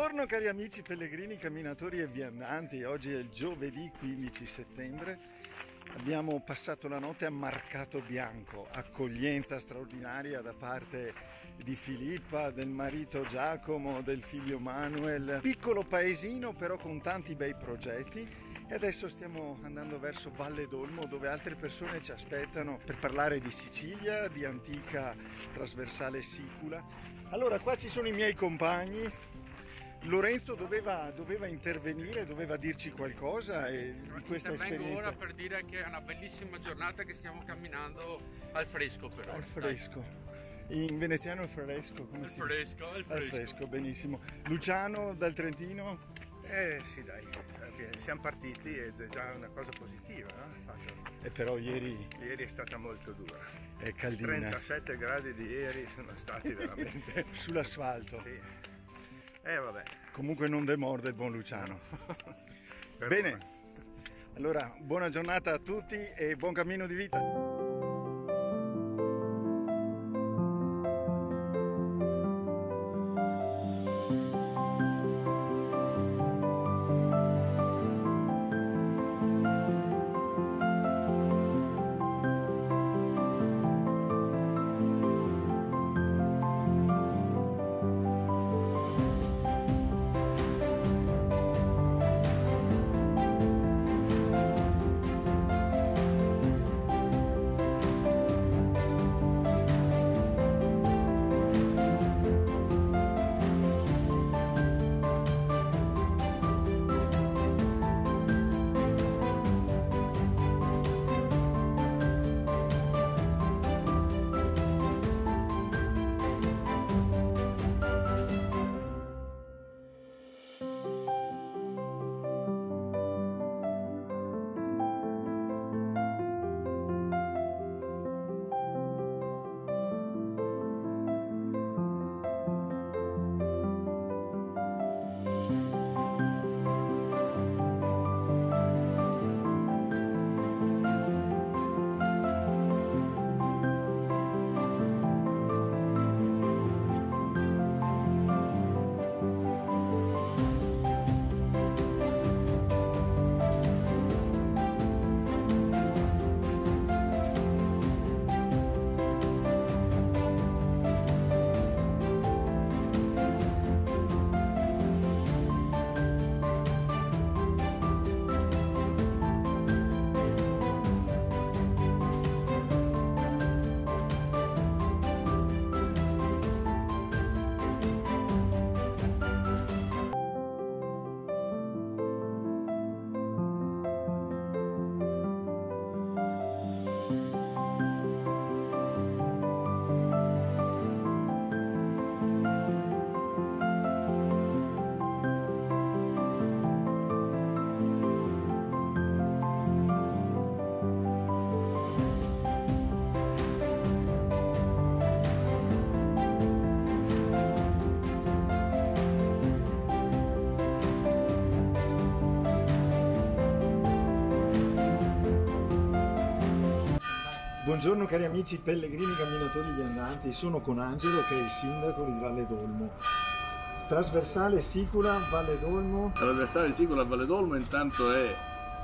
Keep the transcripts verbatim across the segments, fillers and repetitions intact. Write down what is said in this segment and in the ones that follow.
Buongiorno cari amici pellegrini, camminatori e viandanti. Oggi è il giovedì quindici settembre. Abbiamo passato la notte a Marcato Bianco, accoglienza straordinaria da parte di Filippa, del marito Giacomo, del figlio Manuel. Piccolo paesino però con tanti bei progetti. E adesso stiamo andando verso Valle d'Olmo, dove altre persone ci aspettano per parlare di Sicilia, di antica trasversale sicula. Allora, qua ci sono i miei compagni. Lorenzo doveva, doveva intervenire, doveva dirci qualcosa e di questa esperienza. Intervengo ora per dire che è una bellissima giornata, che stiamo camminando al fresco però. Al fresco. Dai. In veneziano il fresco, come il si fresco, il fresco. Al fresco, benissimo. Luciano dal Trentino? Eh sì dai, siamo partiti ed è già una cosa positiva, no? Fatto... E però ieri... Ieri è stata molto dura. È caldina. trentasette gradi di ieri sono stati veramente... Sull'asfalto. Sì. Eh vabbè. Comunque non demorde il buon Luciano. Bene, allora buona giornata a tutti e buon cammino di vita. Buongiorno cari amici pellegrini, camminatori, viandanti, sono con Angelo che è il sindaco di Valle d'Olmo. Trasversale sicula Valle d'Olmo. Trasversale sicula Valle d'Olmo intanto è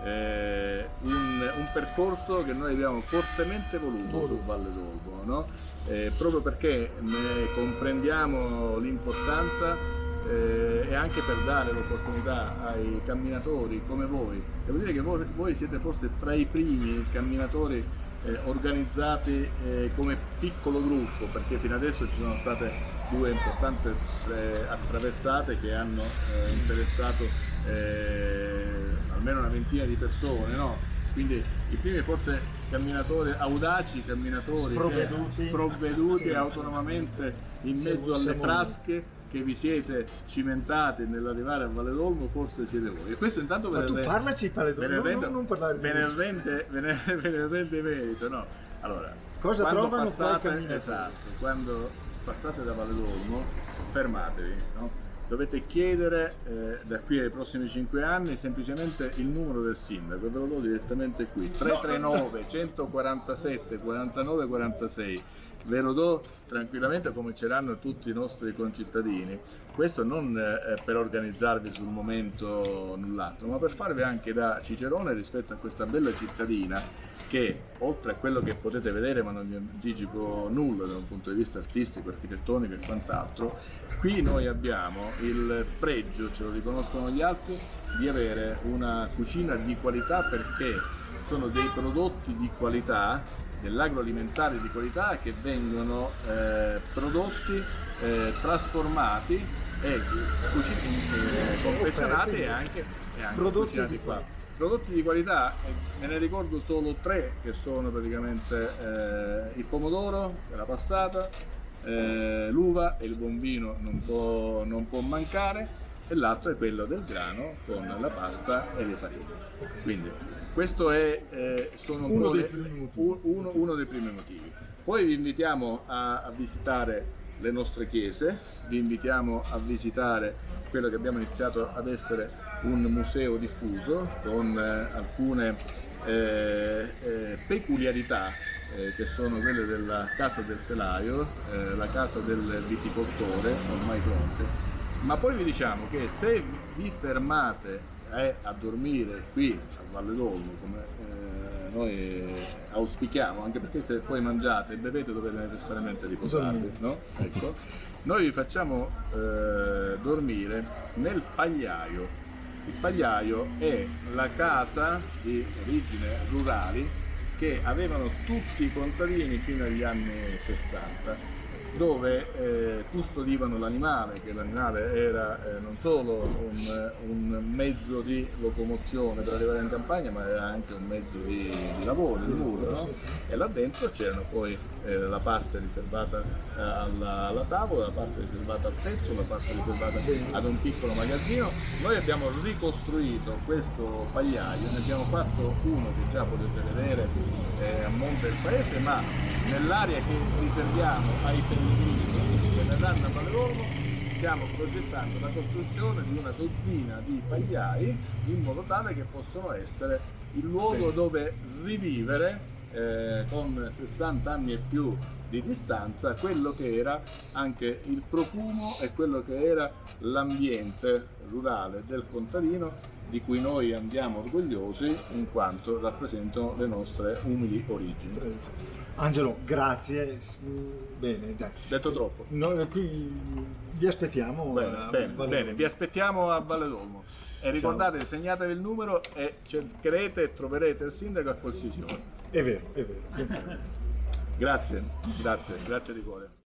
eh, un, un percorso che noi abbiamo fortemente voluto Voluto. su Valle d'Olmo, no? eh, proprio perché ne comprendiamo l'importanza eh, e anche per dare l'opportunità ai camminatori come voi. Devo dire che voi, voi siete forse tra i primi camminatori Eh, organizzati eh, come piccolo gruppo, perché fino adesso ci sono state due importanti eh, attraversate che hanno eh, interessato eh, almeno una ventina di persone, no? Quindi i primi forse camminatori audaci, camminatori sprovveduti, sprovveduti sì, autonomamente in mezzo alle frasche che vi siete cimentati nell'arrivare a Valle d'Olmo, forse siete voi. E questo intanto Ma ve tu ne parlaci Valle d'Olmo, non, non, non parlare di ve ne rende, ve ne, ve ne rende merito, no? Allora, cosa quando trovano passate, esatto, quando passate da Valle d'Olmo, fermatevi, no? Dovete chiedere eh, da qui ai prossimi cinque anni semplicemente il numero del sindaco, e ve lo do direttamente qui, tre tre nove, centoquarantasette, quarantanove quarantasei. ve lo do tranquillamente, come ceranno tutti i nostri concittadini. Questo non eh, per organizzarvi sul momento null'altro, ma per farvi anche da cicerone rispetto a questa bella cittadina che, oltre a quello che potete vedere, ma non vi anticipo nulla da un punto di vista artistico, architettonico e quant'altro, qui noi abbiamo il pregio, ce lo riconoscono gli altri, di avere una cucina di qualità, perché sono dei prodotti di qualità, dell'agroalimentare di qualità, che vengono eh, prodotti, eh, trasformati e cucini, eh, confezionati e anche, e anche cucinati qua. Prodotti di qualità, me ne ricordo solo tre, che sono praticamente eh, il pomodoro, la passata, eh, l'uva e il buon vino non può, non può mancare, e l'altro è quello del grano con la pasta e le farine. Quindi questo è eh, sono uno, dei le, uno, uno dei primi motivi. Poi vi invitiamo a, a visitare le nostre chiese, vi invitiamo a visitare quello che abbiamo iniziato ad essere un museo diffuso con eh, alcune eh, eh, peculiarità eh, che sono quelle della casa del telaio, eh, la casa del viticoltore, ormai pronte. Ma poi vi diciamo che se vi fermate eh, a dormire qui a Valle d'Olmo, come eh, noi auspichiamo, anche perché se poi mangiate e bevete dovete necessariamente riposarvi, no? Ecco. Noi vi facciamo eh, dormire nel pagliaio. Il pagliaio è la casa di origine rurali che avevano tutti i contadini fino agli anni sessanta, dove eh, custodivano l'animale, che l'animale era eh, non solo un, un mezzo di locomozione per arrivare in campagna, ma era anche un mezzo di, di lavoro, di lavoro, no? E là dentro c'erano poi eh, la parte riservata eh, alla, alla tavola, la parte riservata al tetto, la parte riservata ad un piccolo magazzino. Noi abbiamo ricostruito questo pagliaio, ne abbiamo fatto uno che già potete vedere eh, a monte del paese, ma nell'area che riserviamo ai pellegrini che verranno a Valle d'Olmo stiamo progettando la costruzione di una dozzina di pagliai, in modo tale che possono essere il luogo dove rivivere eh, con sessanta anni e più di distanza quello che era anche il profumo e quello che era l'ambiente rurale del contadino, di cui noi andiamo orgogliosi in quanto rappresentano le nostre umili origini. Angelo, grazie. Bene, dai. Detto troppo. Noi qui vi aspettiamo. Bene, a bene, Valle bene. d'Olmo. Vi aspettiamo a Valle d'Olmo. E ricordate, segnatevi il numero e cercherete e troverete il sindaco a qualsiasi ora. È vero, è vero. Grazie, grazie, grazie di cuore.